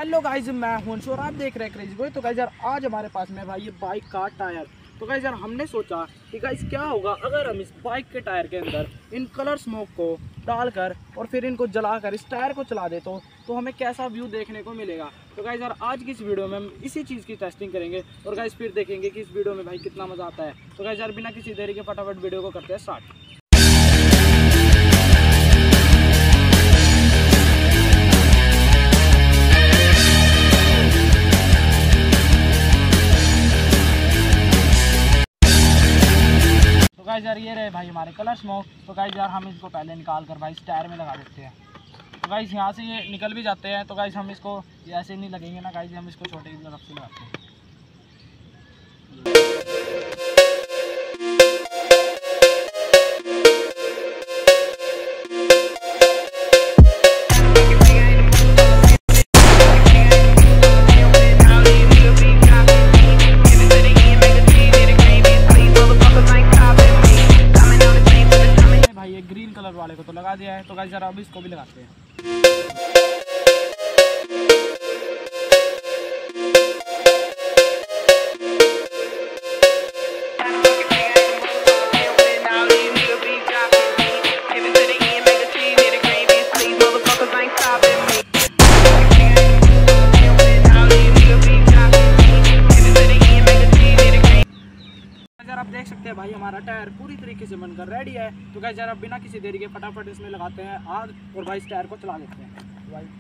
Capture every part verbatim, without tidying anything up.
Hello guys, मैं हूं और आप देख रहे हैं क्रेजी बॉय। तो गाइस यार आज हमारे पास में भाई ये बाइक का टायर। तो गाइस यार हमने सोचा कि गाइस क्या होगा अगर हम इस बाइक के टायर के अंदर इन कलर स्मोक को डालकर और फिर इनको जलाकर इस टायर को चला दे तो तो हमें कैसा व्यू देखने को मिलेगा। तो गाइस यार आज की इस वीडियो में हम इसी चीज़ की टेस्टिंग करेंगे और गाइस फिर देखेंगे कि इस वीडियो में भाई कितना मज़ा आता है। तो गाइस यार बिना किसी देरी के फटाफट वीडियो को करते हैं स्टार्ट। गाइस यार ये रहे भाई हमारे कलर स्मोक। तो गाइस यार हम इसको पहले निकाल कर भाई इस टायर में लगा देते हैं। तो गाइस यहाँ से ये निकल भी जाते हैं। तो गाइस हम इसको ऐसे नहीं लगेंगे ना गाइस, हम इसको छोटे की तरफ से लगाते हैं। ग्रीन कलर वाले को तो लगा दिया है। तो गाइस जरा अब इसको भी लगाते हैं। आप देख सकते हैं भाई हमारा टायर पूरी तरीके से बनकर रेडी है। तो गाइस यार अब बिना किसी देरी के फटाफट इसमें लगाते हैं आग और भाई इस टायर को चला देते हैं भाई।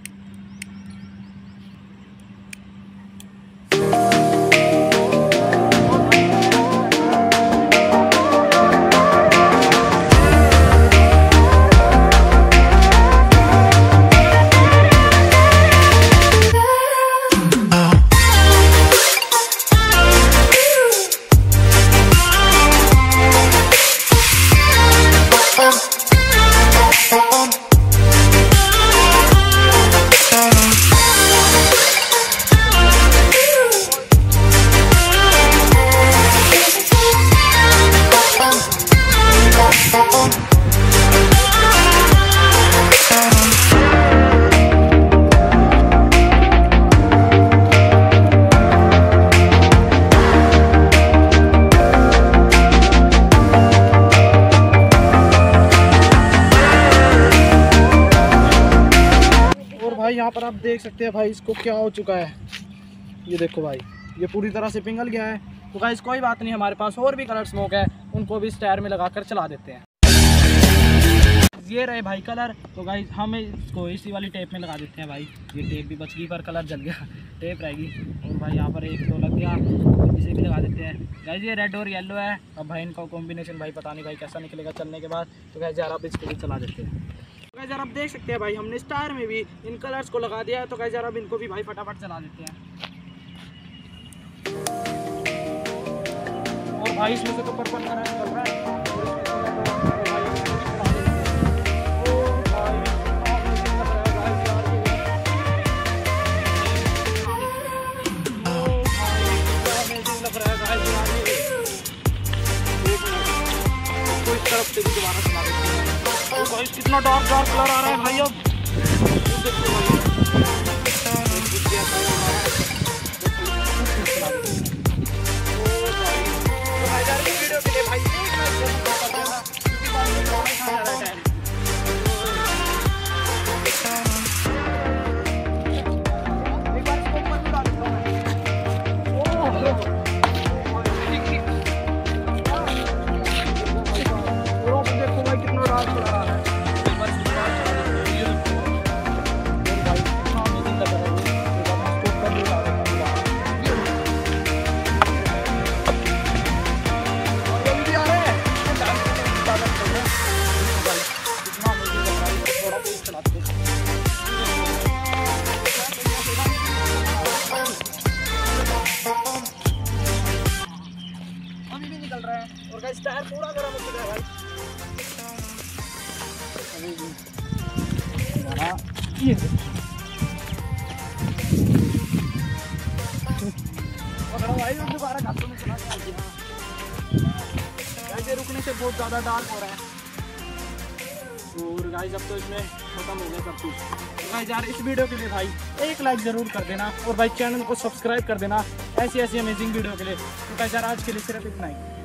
भाई यहाँ पर आप देख सकते हैं भाई इसको क्या हो चुका है। ये देखो भाई ये पूरी तरह से पिघल गया है। तो गाइस कोई बात नहीं, हमारे पास और भी कलर स्मोक है, उनको भी इस टायर में लगाकर चला देते हैं। ये रहे भाई कलर। तो गाइस हम इसको इसी वाली टेप में लगा देते हैं भाई। ये टेप भी बच गई पर कलर जल गया, टेप रहेगी। और भाई यहाँ पर एक तो लग गया, इसे भी लगा देते हैं। गाइस ये रेड और येलो है। अब भाई इनका कॉम्बिनेशन भाई पता नहीं भाई कैसा निकलेगा चलने के बाद। तो गाइस यार आप इसको भी चला देते हैं। तो गाइस यार आप देख सकते हैं भाई हमने इस टायर में भी इन कलर्स को लगा दिया है। तो गाइस यार अब इनको भी भाई फटाफट चला देते हैं। और भाई इसमें से तो पर्पल कलर निकल रहा है। तरफ से भी दोबारा चला देते हैं। तो गाइस कितना डार्क डार्क कलर आ रहा है भाई। अब देखो भाई वीडियो के लिए भाई निकल रहा है। और गाइस टायर पूरा गर्म हो चुका है भाई। ये भाई दोबारा घाटों में चला गया। ऐसे रुकने से बहुत ज़्यादा डार्क हो रहा है। और और गाइस अब तो इसमें खत्म हो गया सब कुछ। तो गाइस यार इस वीडियो के लिए भाई एक लाइक ज़रूर कर देना और भाई चैनल को सब्सक्राइब कर देना ऐसी ऐसी अमेजिंग वीडियो के लिए। तो गाइस यार आज के लिए सिर्फ इतना ही।